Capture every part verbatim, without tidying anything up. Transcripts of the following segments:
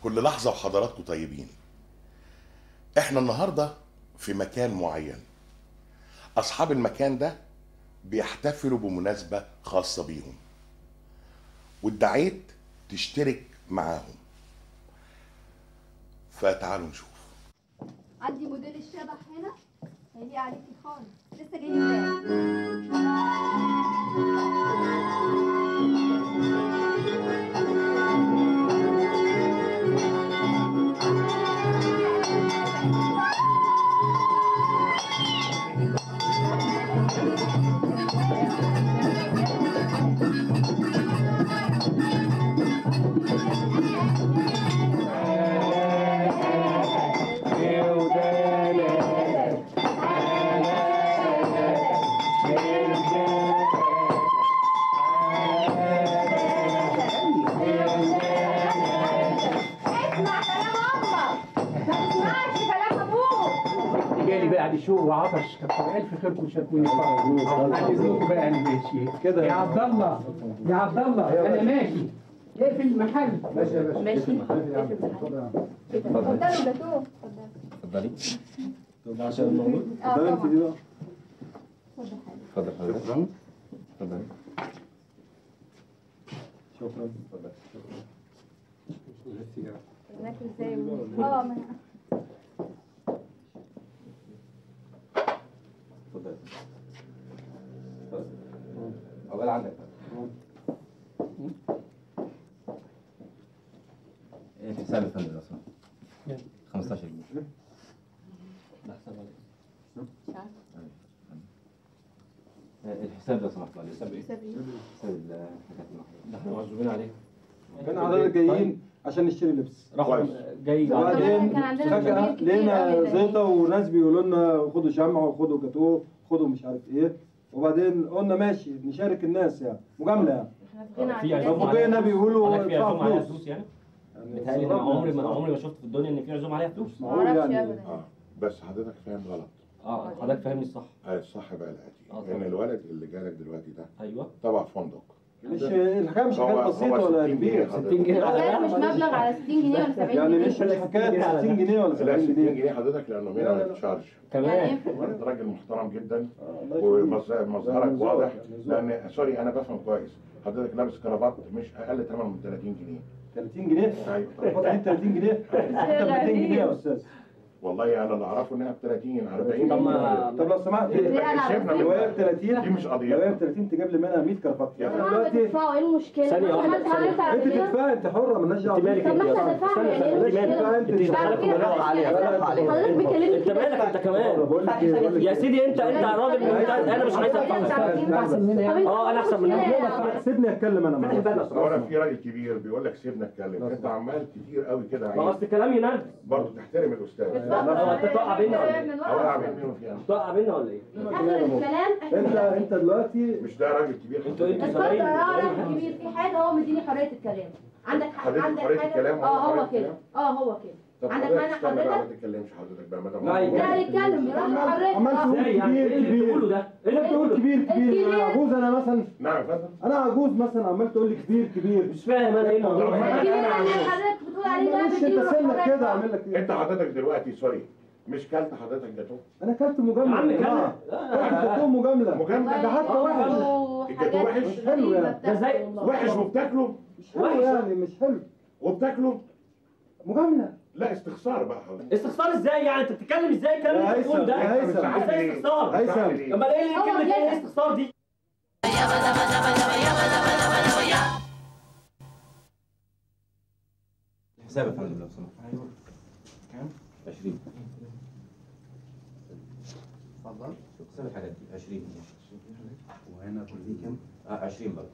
كل لحظة وحضراتكم طيبين. احنا النهاردة في مكان معين، اصحاب المكان ده بيحتفلوا بمناسبة خاصة بيهم، وادعيت تشترك معاهم، فتعالوا نشوف. عندي موديل الشبح هنا هيليق عليكي خالص، لسه جاي امبارح. شوق وعطش، كتر الف خيركم شاركوني فرحكم. عن اذنكم بقى انا ماشي كده يا عبد الله. يا عبد الله انا ماشي. اقفل المحل. ماشي يا باشا. ماشي. اقفل المحل. اتفضلوا جاتوه. اتفضلي. طب عشان الموضوع. اتفضلي انت دي بقى. اتفضل حضرتك. شكرا. اتفضلي. شكرا. اتفضلي. شكرا. ناكل ازاي؟ اه ما اتفضل. عقبال عندك. ايه الحساب يا فندم اصلا؟ خمستاشر جنيه. ده حساب عليك. مش عارف. الحساب لو سمحت معلش. حساب ايه؟ حساب ايه؟ حساب الحاجات اللي ده احنا معزومين عليه. كان حضرتك جايين عشان نشتري لبس. راحوا جاي وبعدين فجأة لقينا زيطة وناس بيقولوا لنا خدوا شمع وخدوا جاتوه خدوا مش عارف ايه، وبعدين قلنا ماشي نشارك الناس يعني مجاملة يعني. احنا في فوجئنا بيقولوا في عزومة عليها فلوس يعني؟ بيتهيألي انا عمري ما عمري ما شفت في الدنيا ان في عزومة عليها فلوس. معقول يعني. اه بس حضرتك فاهم غلط. اه حضرتك فاهمني الصح. اه الصح بقى الاتي، ان الولد اللي جالك دلوقتي ده ايوه تبع فندق. مش الحكايه مش حكايه بسيطه ولا كبيره. ستين جنيه لا مش مبلغ على ستين جنيه ولا سبعين جنيه. يعني مش حكايه ستين جنيه ولا لا سبعين ستين جنيه. جنيه حضرتك لانه مينيمم تشارج. كمان انت راجل محترم جدا ومظهرك واضح، لان سوري انا بفهم كويس، حضرتك لابس كرافات مش اقل ثمن من ثلاثين جنيه. ثلاثين جنيه؟ ايوه الكرافات دي ثلاثين جنيه؟ انت مئتين جنيه يا استاذ. والله انا اللي اعرفه انها ب ثلاثين أربعين. طب ما طب لو سمحت لو هي ب ثلاثين دي مش قضيه. لو هي ب ثلاثين تجيب لي منها مية كرافات. دلوقتي تدفعوا ايه المشكله؟ ثانية واحدة انت تدفع انت حره مالناش دعوه. انت مالك طب ما انت احنا دفعنا يعني ايه المشكله؟ المشكله؟ انت انت دخلك مبالغ عالية. حضرتك بتكلمني انت مالك انت كمان؟ بقول لك ايه يا سيدي انت انت راجل ممتاز، انا مش عايز ادفع. احسن مني. اه انا احسن منك. سيبني اتكلم انا معاك. هو انا في راجل كبير بيقول لك سيبنا اتكلم، انت عمال كتير قوي كده ما اصل كلامي نرد. برضه تحترم الاستاذ. هو انت توقع بينا ولا ايه؟ اوقع بيني وفيها. توقع بينا ولا ايه؟ اخر الكلام انت انت دلوقتي مش ده راجل كبير. انتوا انتوا اتفضل زمايل. يا راجل كبير، في حاجه هو مديني حريه الكلام. عندك حق حضرتك عندك حرية حاجه الكلام اه ولا هو حرية كده الكلام؟ اه هو كده. طب عندك حضرتك مانع استنى بقى ما حضرتك؟ تتكلمش حضرتك بقى ما دام لا لا نتكلم يا راجل حريه. عمال تقول ازاي يعني؟ كبير ايه اللي كبير بتقوله ده؟ ايه اللي انت بتقول بتقوله؟ كبير كبير انا الكبير. عجوز انا مثلا نعم اتفضل. انا عجوز مثلا عمال تقول لي كبير كبير مش فاهم انا ايه الموضوع. الكبير اللي حضرتك بتقول عليه ده مش انت سنك كده اعمل لك ايه؟ انت حضرتك دلوقتي سوري مش كلت حضرتك جاتوه؟ انا كلت مجامله يا عم يا جماعه كلت جاتوه مجامله مجامله ده حتى وحش الجاتوه وحش؟ مش حلو يعني. ده زي وحش وبتاكله مش حلو يعني مش حلو وبتاكله مجامله. لا استخسار بقى حضرتك. استخسار ازاي يعني؟ انت بتتكلم ازاي الكلام اللي انت بتقوله ده؟ يا هيثم ازاي استخسار؟ هيثم امال ايه اللي كلمه ايه الاستخسار دي؟ حساب يا فندم لو سمحت. ايوه كام؟ عشرين. اتفضل. حساب الحاجات دي عشرين. وهنا كل دي كام؟ اه عشرين برضه.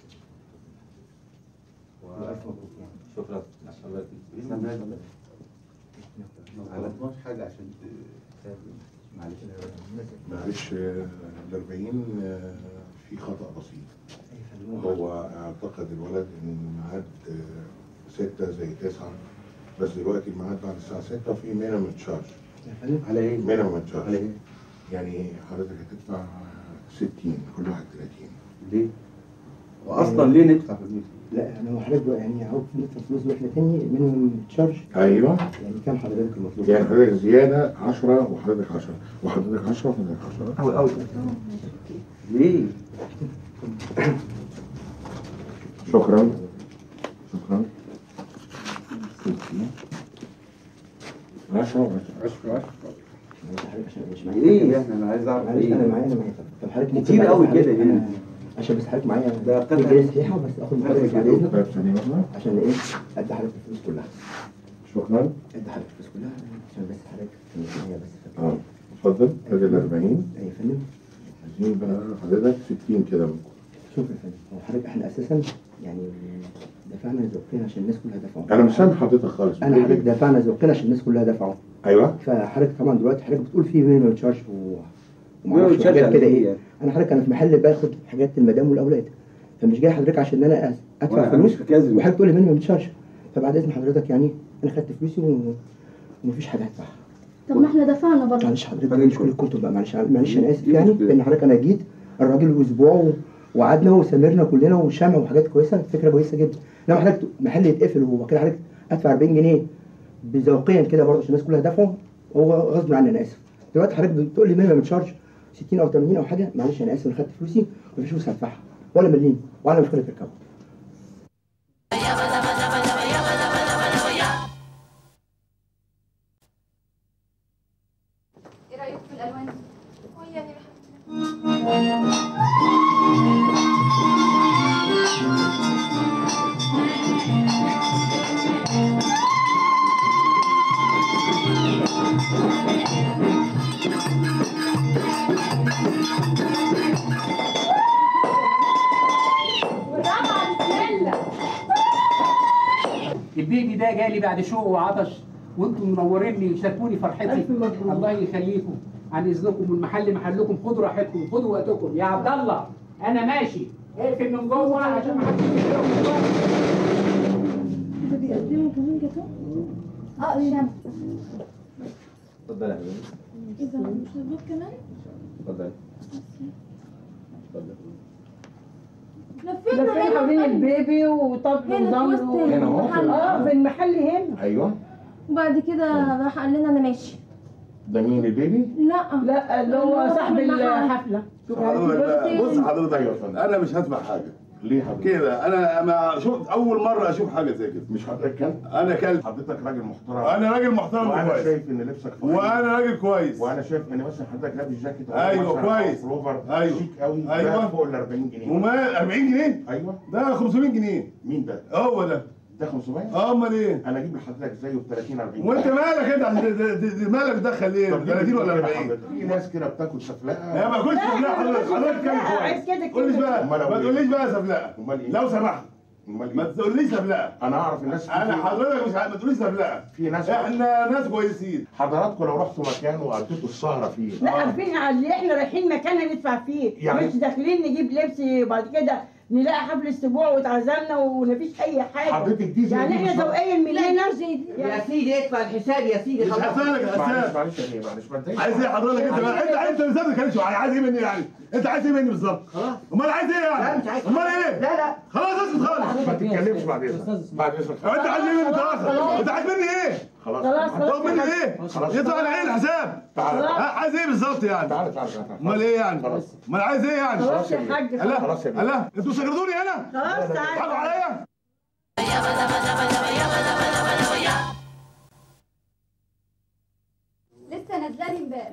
وألف مبروك يعني. شكرا. الله يديك. ما غلطناش حاجة عشان معلش معلش ال أربعين في خطأ بسيط. هو اعتقد الولد ان الميعاد ستة زي تسعة، بس دلوقتي الميعاد بعد الساعة ستة في مينيمم تشارج. على ايه؟ مينيمم تشارج. على ايه؟ يعني حضرتك هتدفع ستين كل واحد ثلاثين. ليه؟ واصلا ليه ندفع فلوس؟ لا انا هو حضرتك يعني عاوز ندفع فلوس واحنا تاني مينيمم تشارج. ايوه يعني كام حضرتك المطلوب؟ يعني حضرتك زياده عشرة وحضرتك عشرة وحضرتك عشرة وحضرتك عشرة. قوي قوي. ليه؟ شكرا شكرا. عشرة وعشرة. عشان مش معايا. ليه يعني انا عايز اعرف معلش ليه؟ انا معايا انا معايا. طب حضرتك ممكن كتير بعد قوي حضرتك كده أنا- يعني. عشان بس حضرتك معايا ده في قطع. جايه صحيحه بس اخد من حضرتك بعد اذنك طيب ثانية واحدة. عشان ايه؟ ادي حضرتك الفلوس كلها. شكرا. ادي حضرتك الفلوس كلها عشان بس حضرتك مش معايا بس. اه اتفضل ادي ال أربعين. اي يا فندم. عايزين بقى حضرتك ستين كده منكم. شوف يا فندم هو حضرتك احنا اساسا يعني دفعنا زوقين عشان الناس كلها دفعوا. انا مش سامع حضرتك خالص. انا حضرتك دفعنا زوقين عشان الناس كلها دفعوا. ايوه. فحضرتك طبعا دلوقتي حضرتك بتقول في مينيمم تشارج و مينيمم تشارج حاجات كده على ايه. إيه؟ انا حضرتك انا في محل باخد حاجات المدام والاولاد فمش جاي حضرتك عشان انا أس- ادفع وأنا فلوس مش كاذب. وحضرتك تقول لي مينيمم تشارج. فبعد اذن حضرتك يعني انا خدت فلوسي و... ومفيش حاجه هدفعها. طب ما احنا دفعنا برضه. معلش حضرتك خلينا مش كل نشوف. الكتب بقى معلش معلش انا اسف دي يعني مشكلة. لان حضرتك انا جيت الراجل اسبوع و... وقعدنا وسامرنا كلنا وشمع وحاجات كويسه فكره كويسه جدا. انما حضرتك محل يتقفل وهو كده حضرتك ادفع أربعين جنيه بذوقيا كده برضه عشان الناس كلها دفعوا وهو غصب عني انا اسف. دلوقتي حضرتك بتقول لي مينيمم تشارج ستين او ثمانين او حاجه معلش انا اسف انا خدت فلوسي ومفيش فلوس هدفعها ولا مليم ولا مشكله تركبها. ايه رايك في الالوان؟ البيبي ده جالي بعد شوق وعطش وانتم منوريني شاركوني فرحتي. الله يخليكم. عن اذنكم من محل محلكم خدوا راحتكم خدوا وقتكم. يا عبد الله انا ماشي اقفل من جوه عشان ما حدش يشوفكم من جوه. ده بيقدموا كمان جاتوه؟ اه الشمس. اتفضل يا حبيبي. ايه ده مش هتبوظ كمان؟ اتفضل. اتفضل. لفينا لفينا حوالين البيبي وطب هنا في وسط هنا أهو. المحل. اه في المحل هنا ايوه. وبعد كده راح قال لنا انا ماشي. ده مين البيبي؟ لا لا اللي هو صاحب الحفله. حضرتك بقى بص حضرتك ايوه يا فندم. انا مش هدفع حاجه ليه حضرتك؟ كده. انا ما شفت اول مره اشوف حاجه زي كده. مش حضرتك كلب؟ انا كلب. حضرتك راجل محترم. انا راجل محترم وانا كويس شايف ان لبسك فخم. وانا راجل كويس وانا شايف ان مثلا حضرتك لابس جاكيت أو أيوة، مثلاً كويس. أو بلوفر أيوة. شيك قوي. أيوة. ده فوق ال أربعين جنيه. وما أربعين جنيه ايوه. ده خمسمية جنيه. مين ده؟ هو ده ده خمسمية؟ اه امال ايه؟ انا اجيب لحضرتك زيه ب ثلاثين أربعين. وانت مالك انت عشان ت- ت- ت- مالك تدخل ليه؟ طب ثلاثين ولا أربعين؟ حضرتك؟ في ناس كده بتاكل سفلقه. يا ما كنتش سفلقه حضرتك حضرتك كلب عايز كويس. كده ما تقوليش بقى أمال أقول ما إيه؟ تقوليش بقى سفلقه امال ايه؟ لو سمحت امال ما ايه؟ تقوليش سفلقه. انا اعرف الناس انا كتير. حضرتك مش ع- ما تقوليش سفلقه. في ناس احنا ناس كويسين. حضراتكم لو رحتوا مكان وقضيتوا السهره فيه لا عارفين على اللي احنا رايحين مكان ندفع فيه يعني- مش داخلين نجيب لبس وبعد كده نلاقي حفل اسبوع واتعزمنا ومفيش اي حاجه. حضرتك دي زي يعني دي احنا بالظبط. ذوقيا مننا يا سيدي ادفع الحساب يا سيدي مش خلاص. هسألك يا معلش استاذ. معلش يا اخي معلش ما تضايقش. عايز ايه حضرتك انت بقى؟ انت انت بالظبط ما كانش عايز ايه مني يعني؟ انت عايز ايه مني بالظبط؟ خلاص. امال عايز ايه لا يعني؟ مش عايز. امال ايه؟ لا لا خلاص اسكت خالص. ما تتكلمش بعد اذنك. بعد اذنك. هو انت عايز ايه مني تاخر؟ انت عايز مني ايه؟ خلاص خلاص طب مني ايه؟ خلاص. يطلع على ايه الحساب؟ تعالى ها، عايز ايه بالظبط يعني؟ تعالى تعالى تعالى. امال ايه يعني؟ خلاص. امال عايز ايه يعني؟ خلاص يا حاج لا خلاص يا بيه. لا انتوا سجلتوني هنا؟ خلاص حقوا تعالى. عليا؟ لسه نازله لي امبارح.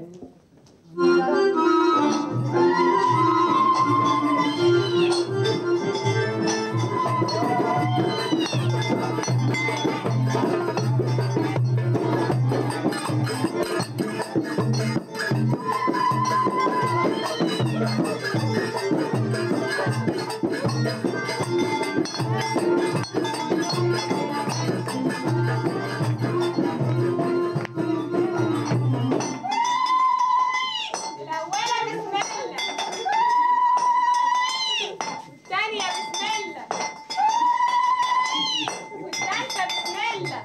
الأولى بسم الله، والثانية بسم الله، والثالثة بسم الله،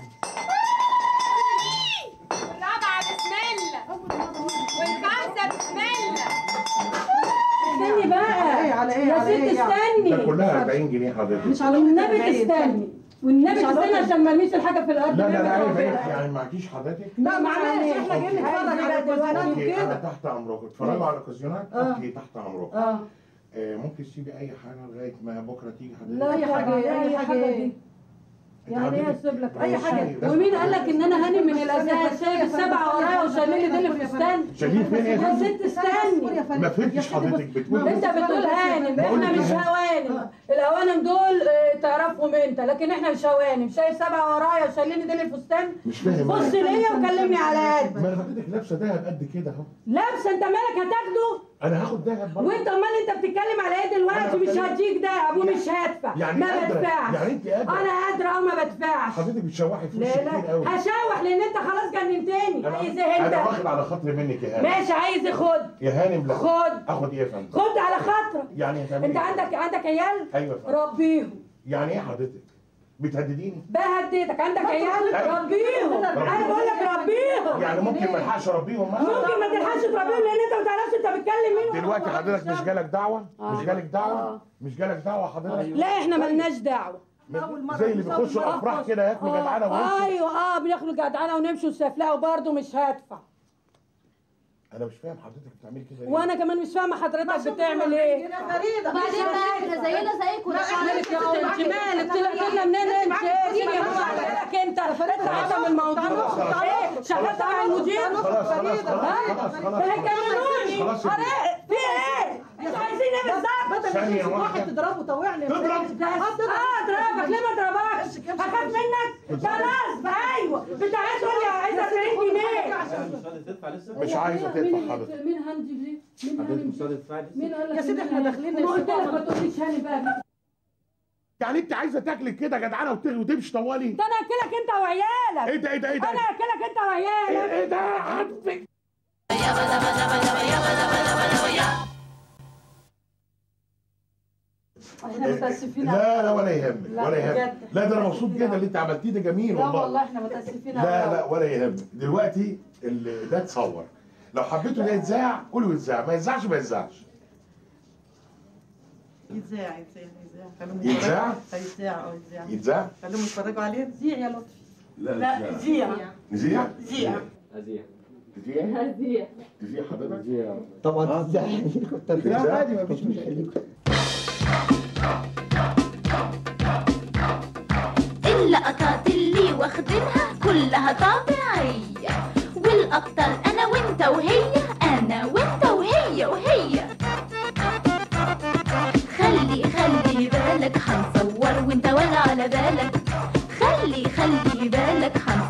والرابعة بسم الله، والخامسة بسم الله. استني بقى ايه على ايه يا على ست ايه يعني؟ استني. ده كلها أربعين أربعين جنيه حضرتك. مش على والنبي تستني والنبي تستني عشان ما ارميش الحاجه في الارض. لا لا لا عيب عيب يعني معكيش حضرتك؟ لا معلش احنا جايين نتفرج على الكوزيونات اوكي انا وكده. تحت امركم، اتفرجوا على الكوزيونات؟ اوكي تحت امركم. اه ممكن تسيبي اي حاجه لغايه ما بكره تيجي حضرتك؟ لا اي حاجه اي حاجه دي يعني ايه اسيب لك اي حاجه. ومين قال لك ان انا هاني من الاساس؟ شايف السبعه ورايا وشايلين لي دول في الفستان. شايلين فين يا يا ست استني. ما فهمتش حضرتك بتقول انت بتقول هانم، احنا مش هوانم. الهوانم دول اه تعرفهم انت، لكن احنا مش هوانم. شايف سبعه ورايا وشايلين لي دول الفستان. مش فاهم. بص ليا وكلمني على قد. ما انا حضرتك لابسه دهب قد كده اهو. لابسه انت مالك هتاخده؟ انا هاخد دهب برضه. وانت امال انت بتتكلم على ايه دلوقتي؟ مش هديك دهب ومش هدفع. يعني ما بدفعش. يعني انت قادره. انا قادره او ما بدفعش. حضرتك بتشوحي فلوس كتير قوي. هشوح لان انت خلاص جننتني. عايز ايه انت؟ انا واخد على خاطري منك يا هانم. ماشي عايز ايه؟ خد يا هانم. لا خد. اخد ايه يا فندم؟ خد على خاطرك. يعني هتعملي انت ايه؟ عندك عندك عيال؟ ايوه يا فندم. ربيهم. يعني ايه حضرتك؟ بتهدديني؟ بهددك. عندك عيال؟ ربيهم. انا بقول لك ربيهم. يعني ممكن ما الحقش اربيهم مثلا؟ ممكن ما تلحقش تربيهم لان انت ما تعرفش انت بتكلم مين. دلوقتي حضرتك مش جالك دعوه؟ مش جالك دعوه؟ مش جالك دعوه حضرتك؟ لا احنا مالناش دعوه. زي اللي بيخشوا افراح كده ياكلوا جدعانه ويمشوا. ايوه اه بياكلوا جدعانه ونمشوا وسافلاقوا برضه مش هدفع. انا مش فاهم حضرتك بتعملي كده ليه؟ وانا كمان مش فاهمه حضرتك بتعمل ايه. وبعدين بقى احنا زينا زيك ولا مالك يا اختي؟ انت مالك؟ طلعت لنا منين انت؟ سيب يا ماما عليك انت. اطلع عدم الموضوع. ايه شغلت مع المدير؟ خلاص خلاص خلاص خلاص ما يكملوني. خلاص في ايه؟ انتوا عايزين ايه بالظبط؟ ثانية واحدة. تضربه طوعني. تضرب؟ اه اضربك. ليه ما اضربكش؟ هخاف منك؟ خلاص ايوه. بتاع ايه تقول لي عايزه أربعين جنيه؟ مش عايزه تدفع حضرتك. مين هندي ليه؟ مين هندي؟ مين قال لك يا سيدي احنا داخلين ما قلت لك ما تقوليش هاني بقى. يعني انت عايزه تاكلي كده جدعانه وتمشي طوالي؟ ده انا اكلك انت وعيالك. ايه ده ايه ده ايه ده؟ انا اكلك انت وعيالك. ايه ده عندك؟ احنا متاسفين. لا لا ولا يهمك ولا يهمك. لا ده انا مبسوط جدا اللي انت عملتيه ده جميل لا والله. والله احنا متاسفين. لا لا ولا يهمك. دلوقتي اللي ده اتصور، لو حبيتوا ده يتذاع قولوا يتذاع، ما يتذاعش ما يتذاعش. يتذاع يتذاع يتذاع؟ يتذاع اه يتذاع يتذاع؟ خليهم يتفرجوا عليه. زيع يا لطفي. لا زيع نذيع؟ زيع أزيع تذيع؟ هزيع. تذيع حضرتك؟ تذيع طبعا تذيع. تذيع عادي ما فيش مشكله. اللقطات اللي واخدينها كلها طبيعية، والأبطال أنا وأنت وهي، أنا وأنت وهي وهي. خلي خلي بالك هنصور وأنت ولا على بالك، خلي خلي بالك هنصور